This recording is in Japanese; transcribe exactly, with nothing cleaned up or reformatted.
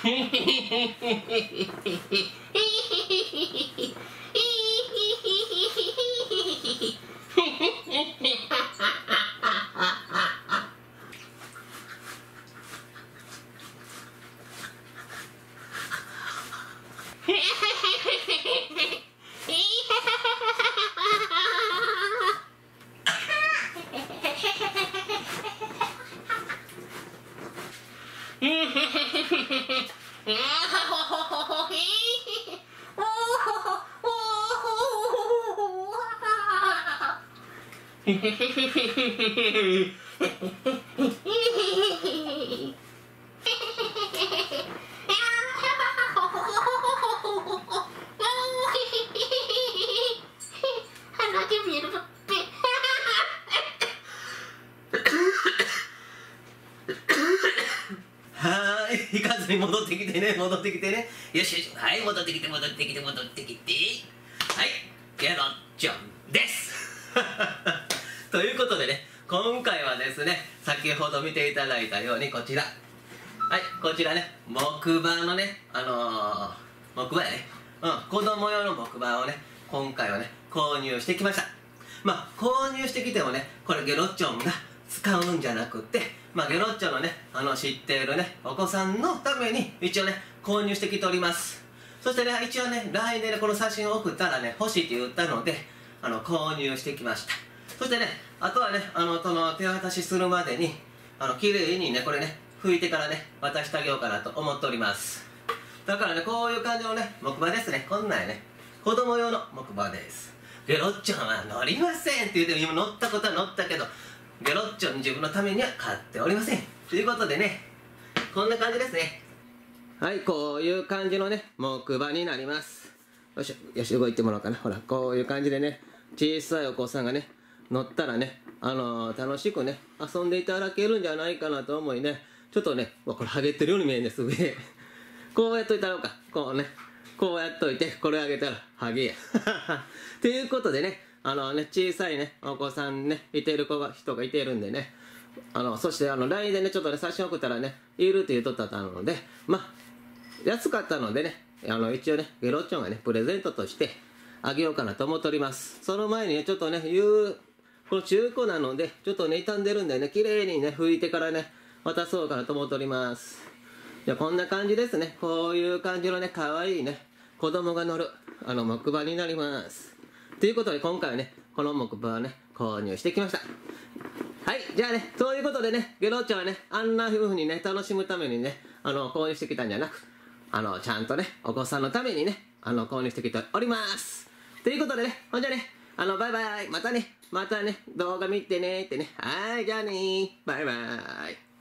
はーい、行かずに戻ってきてね、戻ってきてね。よしよし、はい、戻ってきて、戻ってきて、戻ってきて。はい、ゲロッチョンです。ということでね、今回はですね、先ほど見ていただいたようにこちら。はい、こちらね、木馬のね、あのー、木馬やね。うん、子供用の木馬をね、今回はね、購入してきました。まあ、購入してきてもね、これゲロッチョンが使うんじゃなくて、まあ、ゲロッチョのね、あの、知っているね、お子さんのために、一応ね、購入してきております。そしてね、一応ね、ラインでね、この写真を送ったらね、欲しいって言ったので、あの、購入してきました。そしてね、あとはね、あの、その、手渡しするまでに、あの、綺麗にね、これね、拭いてからね、渡してあげようかなと思っております。だからね、こういう感じのね、木馬ですね。こんなんやね、子供用の木馬です。ゲロッチョンは乗りませんって言っても、今乗ったことは乗ったけど、ゲロッチョン自分のためには買っておりません。ということでね、こんな感じですね。はい、こういう感じのね、木馬になります。よし、よし、動いてもらおうかな。ほら、こういう感じでね、小さいお子さんがね、乗ったらね、あのー、楽しくね、遊んでいただけるんじゃないかなと思いね、ちょっとね、これ、ハゲてるように見えるんです、上。こうやっといたろうか。こうね、こうやっといて、これあげたら、ハゲや。ということでね、あのね、小さいね、お子さんね、いてる子が、人がいてるんでね、あの、そして、あの、ライン でね、ちょっとね、写真送ったらね、いるって言うとったので、まあ、安かったのでね、あの、一応ね、ゲロッチョンがね、プレゼントとしてあげようかなと思っております。その前にね、ちょっとね、言う、この中古なので、ちょっとね、傷んでるんでね、綺麗にね、拭いてからね、渡そうかなと思っております。じゃあ、こんな感じですね。こういう感じのね、かわいいね、子供が乗る、あの、木馬になります。ということで、今回はね、この木馬をね、購入してきました。はい、じゃあね、そういうことでね、ゲロッチョはね、あんな風にね、楽しむためにね、あの、購入してきたんじゃなく、あの、ちゃんとね、お子さんのためにね、あの、購入してきております。ということでね、ほんじゃね、あの、バイバイ、またね、またね、動画見てねってね、はい、じゃあねー、バイバイ。